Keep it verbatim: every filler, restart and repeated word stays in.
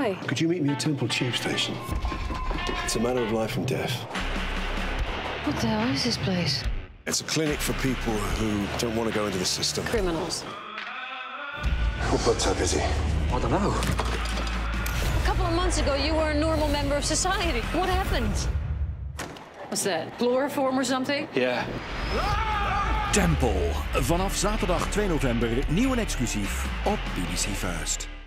Why? Could you meet me at Temple Tube Station? It's a matter of life and death. What the hell is this place? It's a clinic for people who don't want to go into the system. Criminals. What's so busy? I don't know. A couple of months ago, you were a normal member of society. What happened? What's that? Chloroform or something? Yeah. Temple. Vanaf zaterdag twee november nieuw en exclusief op B B C First.